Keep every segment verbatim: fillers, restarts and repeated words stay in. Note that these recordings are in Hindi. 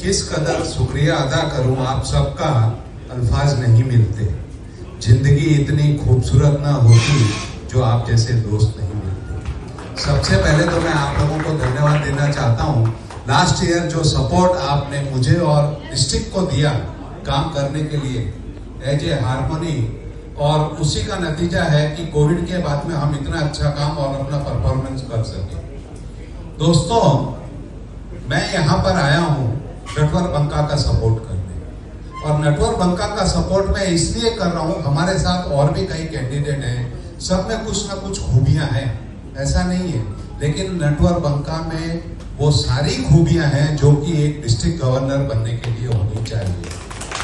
किस कदर शुक्रिया अदा करूं आप सबका, अल्फाज नहीं मिलते। जिंदगी इतनी खूबसूरत ना होती जो आप जैसे दोस्त नहीं मिलते। सबसे पहले तो मैं आप लोगों को धन्यवाद देना चाहता हूं। लास्ट ईयर जो सपोर्ट आपने मुझे और डिस्ट्रिक्ट को दिया काम करने के लिए एज ए हारमोनी, और उसी का नतीजा है कि कोविड के बाद में हम इतना अच्छा काम और अपना परफॉर्मेंस कर सके। दोस्तों, मैं यहाँ पर आया हूँ नटवर बंका का सपोर्ट करने, और नटवर बंका का सपोर्ट मैं इसलिए कर रहा हूँ, हमारे साथ और भी कई कैंडिडेट हैं, सब में कुछ ना कुछ खूबियां हैं, ऐसा नहीं है, लेकिन नटवर बंका में वो सारी खूबियां हैं जो कि एक डिस्ट्रिक्ट गवर्नर बनने के लिए होनी चाहिए।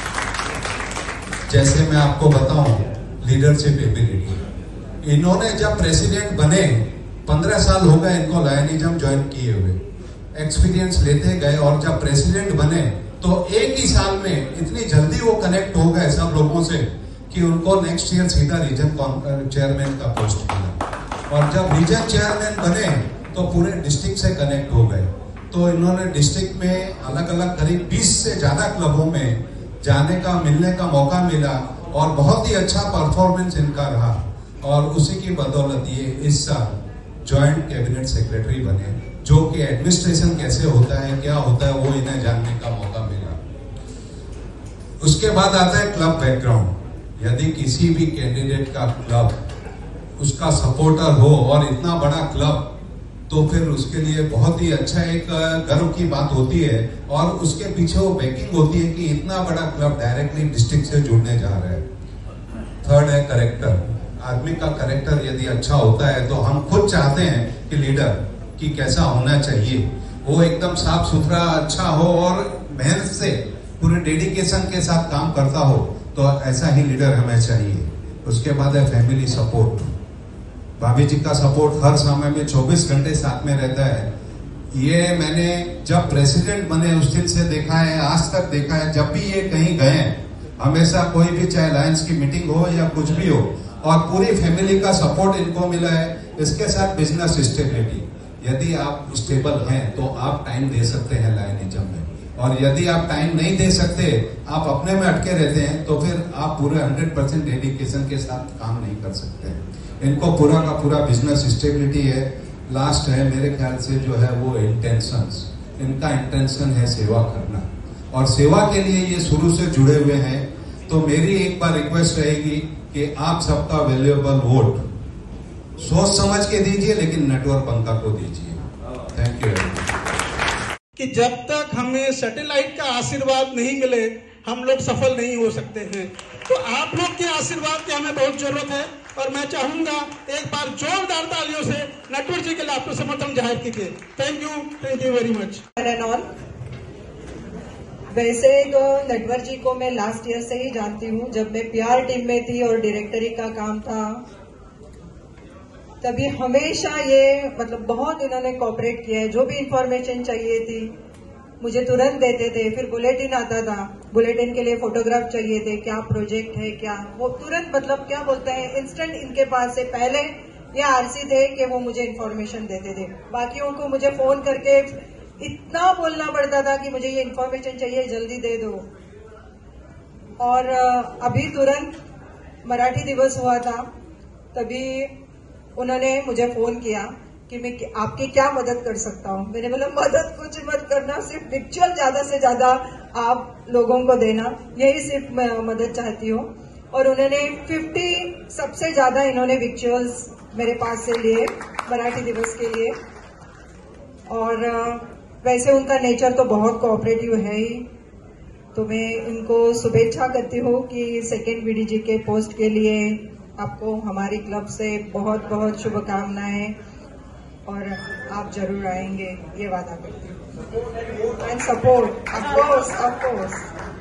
जैसे मैं आपको बताऊं, लीडरशिप एबिलिटी। इन्होंने जब प्रेसिडेंट बने, पंद्रह साल हो गए इनको लायनिज्म ज्वाइन किए हुए, एक्सपीरियंस लेते गए, और जब प्रेसिडेंट बने तो एक ही साल में इतनी जल्दी वो कनेक्ट हो गए सब लोगों से कि उनको नेक्स्ट ईयर सीधा रीजन चेयरमैन का पोस्ट मिला, और जब रीजन चेयरमैन बने तो पूरे डिस्ट्रिक्ट से कनेक्ट हो गए। तो इन्होंने डिस्ट्रिक्ट में अलग अलग करीब बीस से ज्यादा क्लबों में जाने का, मिलने का मौका मिला, और बहुत ही अच्छा परफॉर्मेंस इनका रहा, और उसी की बदौलत ये इस साल जॉइंट कैबिनेट सेक्रेटरी बने, जो कि एडमिनिस्ट्रेशन कैसे होता है, क्या होता है, वो इन्हें जानने का मौका मिला। उसके बाद आता है क्लब बैकग्राउंड। यदि किसी भी कैंडिडेट का क्लब उसका सपोर्टर हो और इतना बड़ा क्लब, तो फिर उसके लिए बहुत ही अच्छा एक गर्व की बात होती है, और उसके पीछे वो बैकिंग होती है कि इतना बड़ा क्लब डायरेक्टली डिस्ट्रिक्ट से जुड़ने जा रहा है। थर्ड है करेक्टर। आदमी का करेक्टर यदि अच्छा होता है तो हम खुद चाहते हैं कि लीडर कि कैसा होना चाहिए, वो एकदम साफ सुथरा अच्छा हो और मेहनत से पूरे डेडिकेशन के साथ काम करता हो, तो ऐसा ही लीडर हमें चाहिए। उसके बाद है फैमिली सपोर्ट। भाभी जी का सपोर्ट हर समय में चौबीस घंटे साथ में रहता है। ये मैंने जब प्रेसिडेंट बने उस दिन से देखा है, आज तक देखा है, जब भी ये कहीं गए हमेशा कोई भी, चाहे लायंस की मीटिंग हो या कुछ भी हो, और पूरी फैमिली का सपोर्ट इनको मिला है। इसके साथ बिजनेस स्टेबिलिटी। यदि आप स्टेबल हैं तो आप टाइम दे सकते हैं लायनिज्म में, और यदि आप टाइम नहीं दे सकते, आप अपने में अटके रहते हैं, तो फिर आप पूरे हंड्रेड परसेंट डेडिकेशन के साथ काम नहीं कर सकते हैं। इनको पूरा का पूरा बिजनेस स्टेबिलिटी है। लास्ट है मेरे ख्याल से जो है वो इंटेंशंस। इनका इंटेंशन है सेवा करना, और सेवा के लिए ये शुरू से जुड़े हुए हैं। तो मेरी एक बार रिक्वेस्ट रहेगी कि आप सबका वैल्यूएबल वोट सोच समझ के दीजिए, लेकिन नटवर बंका को दीजिए। Thank you. कि जब तक हमें सैटेलाइट का आशीर्वाद नहीं मिले, हम लोग सफल नहीं हो सकते हैं। तो आप लोग के आशीर्वाद की हमें बहुत जरूरत है, और मैं चाहूंगा एक बार जोरदार तालियों से नटवर जी के लिए आपको समर्थन जाहिर कीजिए। Thank you, thank you very much. वैसे तो नटवर जी को मैं लास्ट ईयर से ही जानती हूँ, जब मैं पीआर टीम में थी और डायरेक्टरी का काम था, तभी हमेशा ये मतलब बहुत इन्होंने कोऑपरेट किया है। जो भी इंफॉर्मेशन चाहिए थी मुझे तुरंत देते थे। फिर बुलेटिन आता था, बुलेटिन के लिए फोटोग्राफ चाहिए थे, क्या प्रोजेक्ट है क्या, वो तुरंत मतलब क्या बोलते हैं इंस्टेंट इनके पास से पहले ये आरसी थे कि वो मुझे इन्फॉर्मेशन देते थे। बाकियों को मुझे फोन करके इतना बोलना पड़ता था कि मुझे ये इन्फॉर्मेशन चाहिए, जल्दी दे दो। और अभी तुरंत मराठी दिवस हुआ था, तभी उन्होंने मुझे फोन किया कि मैं आपकी क्या मदद कर सकता हूँ। मैंने बोला मदद कुछ मत करना, सिर्फ विक्चुअल ज्यादा से ज्यादा आप लोगों को देना, यही सिर्फ मैं मदद चाहती हूँ। और उन्होंने पचास सबसे ज्यादा इन्होंने विक्चुअल्स मेरे पास से लिए मराठी दिवस के लिए। और वैसे उनका नेचर तो बहुत कोऑपरेटिव है ही, तो मैं उनको शुभेच्छा करती हूँ कि सेकेंड बीडीजी के पोस्ट के लिए आपको हमारी क्लब से बहुत बहुत शुभकामनाएं, और आप जरूर आएंगे, ये वादा करती हूँ। And support of course of course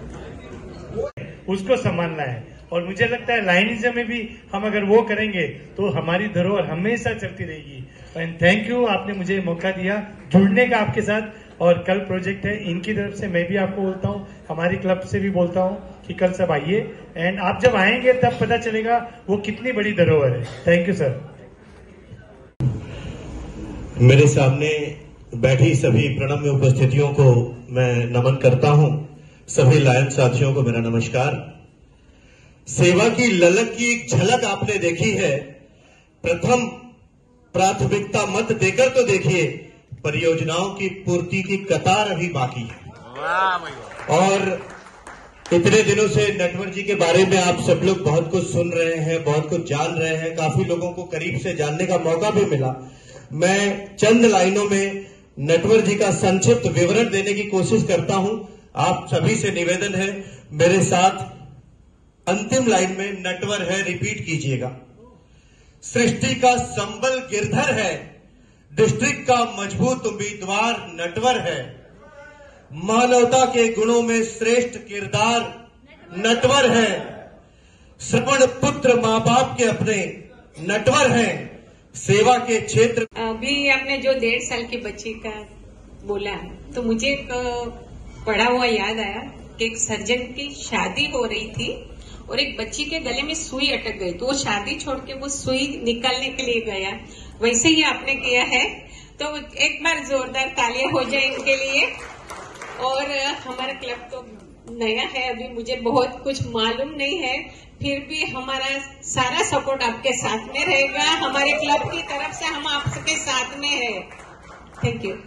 उसको संभालना है, और मुझे लगता है लायनिज्म में भी हम अगर वो करेंगे तो हमारी धरोहर हमेशा चलती रहेगी। एंड थैंक यू, आपने मुझे मौका दिया जुड़ने का आपके साथ। और कल प्रोजेक्ट है इनकी तरफ से, मैं भी आपको बोलता हूँ, हमारी क्लब से भी बोलता हूँ कि कल सब आइए, एंड आप जब आएंगे तब पता चलेगा वो कितनी बड़ी धरोहर है। Thank you sir. मेरे सामने बैठी सभी प्रणम्य उपस्थितियों को मैं नमन करता हूं। सभी लायन साथियों को मेरा नमस्कार। सेवा की ललक की एक झलक आपने देखी है। प्रथम प्राथमिकता मत देकर तो देखिए, परियोजनाओं की पूर्ति की कतार अभी बाकी है। और इतने दिनों से नटवर जी के बारे में आप सब लोग बहुत कुछ सुन रहे हैं, बहुत कुछ जान रहे हैं, काफी लोगों को करीब से जानने का मौका भी मिला। मैं चंद लाइनों में नटवर जी का संक्षिप्त विवरण देने की कोशिश करता हूं। आप सभी से निवेदन है, मेरे साथ अंतिम लाइन में नटवर है रिपीट कीजिएगा। सृष्टि का संबल गिरधर है, डिस्ट्रिक्ट का मजबूत उम्मीदवार नटवर है, मानवता के गुणों में श्रेष्ठ किरदार नटवर है, श्रवण पुत्र माँ बाप के अपने नटवर हैं, सेवा के क्षेत्र। अभी आपने जो डेढ़ साल की बच्ची का बोला तो मुझे एक पढ़ा हुआ याद आया कि एक सर्जन की शादी हो रही थी और एक बच्ची के गले में सुई अटक गई, तो वो शादी छोड़ के वो सुई निकालने के लिए गया। वैसे ही आपने किया है, तो एक बार जोरदार तालियां हो जाए इनके लिए। और हमारा क्लब तो नया है, अभी मुझे बहुत कुछ मालूम नहीं है, फिर भी हमारा सारा सपोर्ट आपके साथ में रहेगा। हमारे क्लब की तरफ से हम आपके साथ में है। Thank you.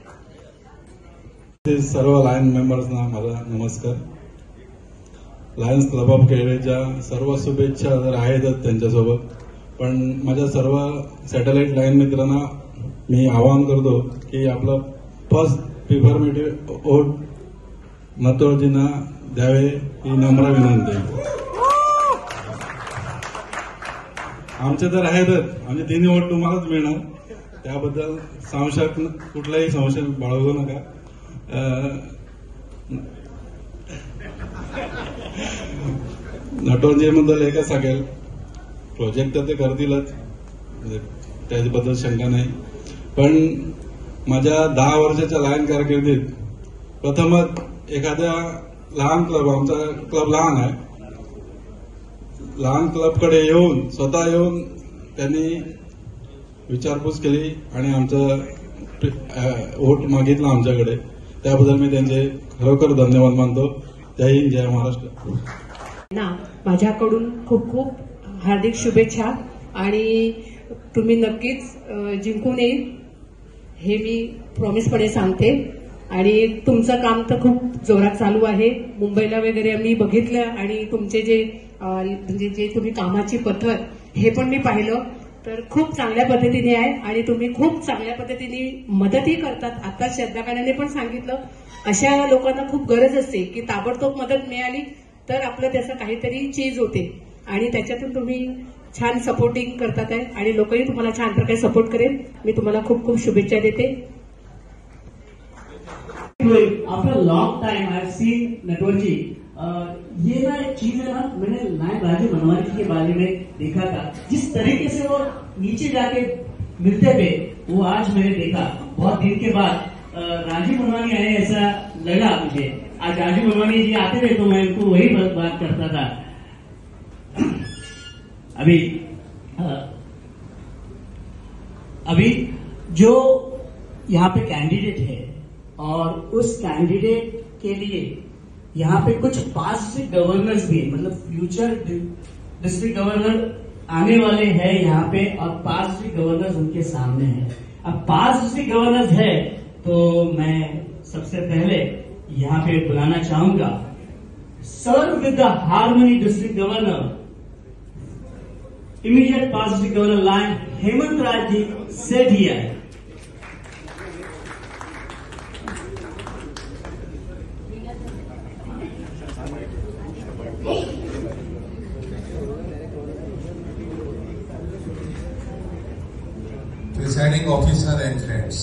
सर्व लायन मेंबर्सना माझा नमस्कार। लायन्स क्लब ऑफ केळवेच्या सर्व शुभेच्छा जर आहेतच त्यांच्यासोबत, पण माझ्या सर्व सॅटेलाइट लाईन मित्रांना मी आवाहन करतो की आपलं फर्स्ट प्रिफर्मेटिव्ह वोट नटवरजींना द्यावे ही नम्र विनंती। आमचे तर आहेतच, आमचे तिन्ही वोट तुम्हालाच मिळणार, त्याबद्दल संशय कुठलाही संशय बाळगू नका। नटवरजीबद्दल एकच सांगेल, प्रोजेक्ट तर ते करतीलच, त्याबद्दल शंका नाही, पण माझ्या दहा वर्षाच्या लायन कारकिर्दीत प्रथमच एखाद्या लहान क्लब, आमचा क्लब लहान आहे, लहान क्लबकडे येऊन स्वतः येऊन त्यांनी विचारपूस केली आणि आमचं वोट मागितलं आमच्याकडे, त्याबद्दल मी त्यांचे खरोखर धन्यवाद मानतो। जय हिंद, जय महाराष्ट्र। ना माझ्याकडून खूप खूप हार्दिक शुभेच्छा आणि तुम्ही नक्कीच जिंकून येईल हे मी प्रॉमिसपणे सांगते। आणि तुमचं काम तर खूप जोरात चालू आहे, मुंबईला वगैरे मी बघितलं आणि तुमचे जे म्हणजे जे तुम्ही कामाची पद्धत हे पण मी पाहिलं, तर खूप चांगल्या पद्धतीने आहे आणि तुम्ही खूप चांगल्या पद्धतीने मदतही करतात। आता श्रद्धा मॅडमने पण सांगितलं, अशा लोकांना खूप गरज असते की ताबडतोब मदत मिळाली तर आपलं त्याचं काहीतरी चीज होते आणि त्याच्यातून तुम्ही छान सपोर्टिंग करतात आहे आणि लोकही तुम्हाला छान प्रकारे सपोर्ट करेल। मी तुम्हाला खूप खूप शुभेच्छा देते। After a long time, I've seen Natwar जी। ये ना एक चीज है ना, मैंने नायक राजू मनवानी के बारे में देखा था, जिस तरीके से वो नीचे जाके मिलते थे वो आज मैंने देखा। बहुत दिन के बाद राजू मनवानी आए ऐसा लगा मुझे। आज राजू मनवानी जी आते थे तो मैं उनको वही बात करता था। अभी अभी जो यहाँ पे कैंडिडेट है और उस कैंडिडेट के लिए यहाँ पे कुछ पास्ट डिस्ट्रिक्ट गवर्नर्स भी है, मतलब फ्यूचर डिस्ट्रिक्ट गवर्नर आने वाले हैं यहाँ पे और पास्ट डिस्ट्रिक्ट गवर्नर्स उनके सामने हैं। अब पास्ट डिस्ट्रिक्ट गवर्नर्स है तो मैं सबसे पहले यहाँ पे बुलाना चाहूंगा serve with the harmony district governor, immediate past district governor Lion Hemant Raj ji set here. Presiding officer and friends.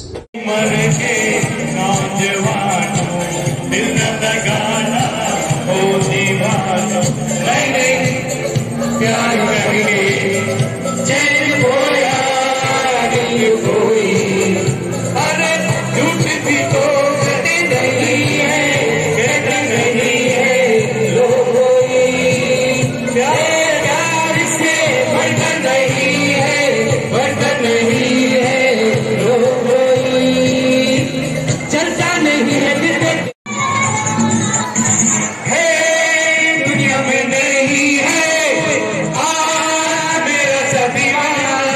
दुनिया में नहीं है आ मेरा सदिया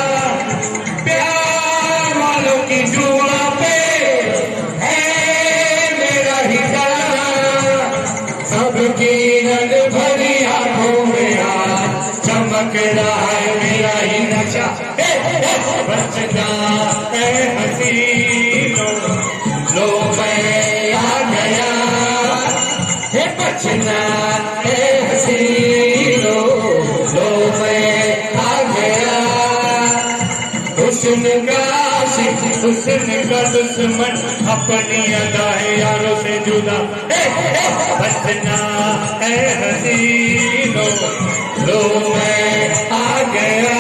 प्यार वालों की जुआ पे है मेरा ही सबकी रंग भरी आंखों में आज चमक रहा है मेरा ही नशा बचना है हसीनों लो मैं आ गया है बचना है हसीनों लो मैं आ गया हुस्न का आशिक हुस्न का दुश्मन अपनी अदाएं यारों से जुदा बचना है हसीनों लो मैं आ गया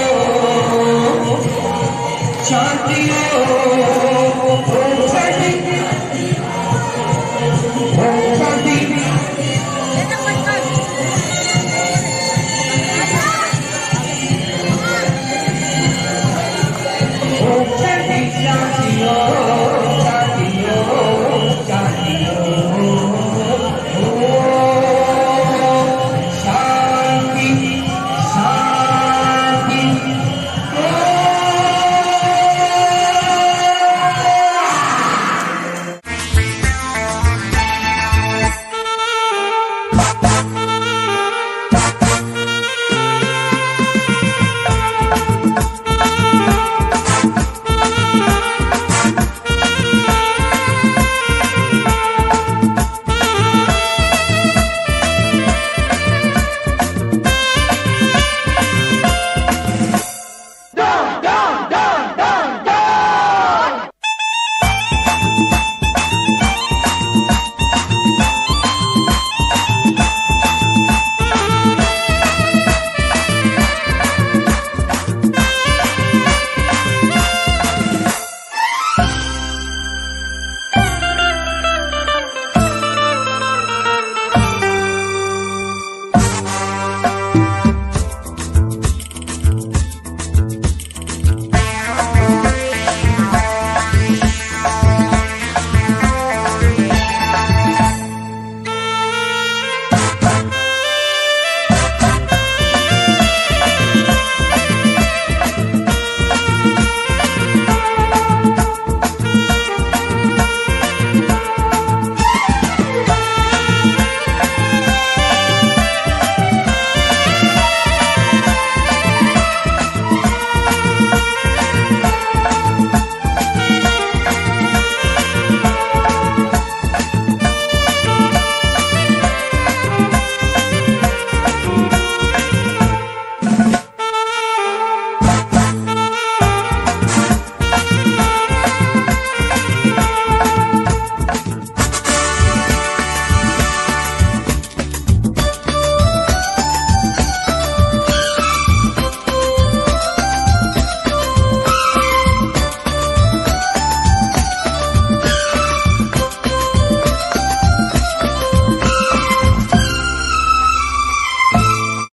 शांति हो